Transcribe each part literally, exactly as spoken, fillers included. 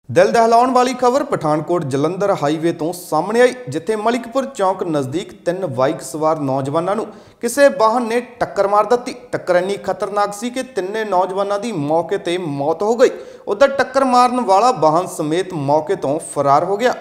दिल दहलाउण वाली खबर पठानकोट जलंधर हाईवे तो सामने आई, जिथे मलिकपुर चौक नज़दीक तीन बाइक सवार नौजवानों नूं किसी वाहन ने टक्कर मार दी। टक्कर इन्नी खतरनाक सी कि तिन्ने नौजवानों की मौके ते मौत हो गई। उधर टक्कर मारन वाला वाहन समेत मौके तो फरार हो गया।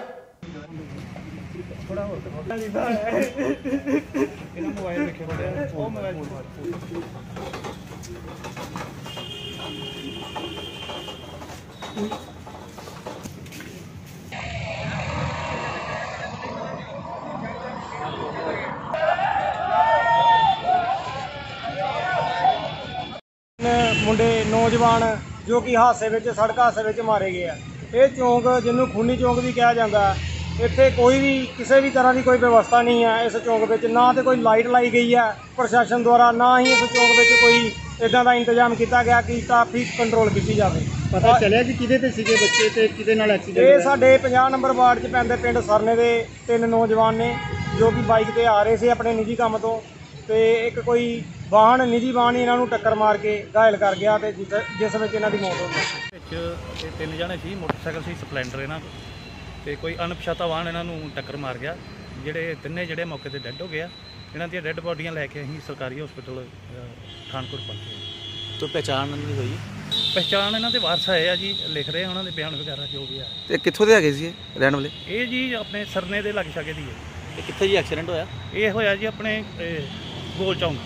मुंडे नौजवान जो कि हादसे में सड़क हादसे में मारे गए हैं। ये चौंक जिन्हों खूनी चौंक भी कहा जाता है। इत्थे कोई भी किसी भी तरह की कोई व्यवस्था नहीं है। इस चौंक में ना तो कोई लाइट लाई गई है प्रशासन द्वारा, ना ही इस चौंक में कोई इदा का इंतजाम किया गया कि ट्रैफिक कंट्रोल की जाए। पता चलिया कि किहदे ते सीगे बच्चे ते किहदे नाल एक्सीडेंट ये साडे पचास नंबर वार्ड च पैंदे पिंड सरने दे तीन नौजवान ने जो कि बाइक ते आ रहे थे अपने निजी काम तो, तो एक कोई वाहन निजी वाहन ही इन्हों टक्कर मार के घायल कर गया, तो जिस जिस विच इन्हां दी मौत हो गई। तीन जने सी मोटरसाइकिल सी स्पलैंडर इन्हां ते कोई अनपछाता वाहन इन्हों टक्कर मार गया। जिहड़े तिन्ने जिहड़े मौके ते डैड हो गया, इन्हां दी डैड बॉडियां लैके असीं सरकारी हॉस्पिटल पठानकोट पहुंचे। तो पहचान नहीं हुई? पहचान इन्हां दे वारस आए आ जी, लिख रहे उन्हां दे बयान वगैरह जो भी है। ते कित्थों दे हैगे सी रहण वाले? ये जी अपने सरने दे लागे छागे दी है। ते कित्थे जी एक्सीडेंट होया? ये होया जी अपने गोल चौंक।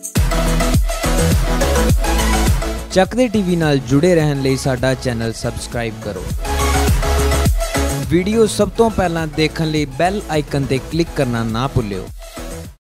ਚੱਕਦੇ ਟੀਵੀ ਨਾਲ जुड़े रहने ਲਈ ਸਾਡਾ ਚੈਨਲ ਸਬਸਕ੍ਰਾਈਬ ਕਰੋ। ਵੀਡੀਓ ਸਭ ਤੋਂ ਪਹਿਲਾਂ ਦੇਖਣ ਲਈ ਬੈਲ ਆਈਕਨ ਤੇ ਕਲਿੱਕ ਕਰਨਾ ਨਾ ਭੁੱਲਿਓ।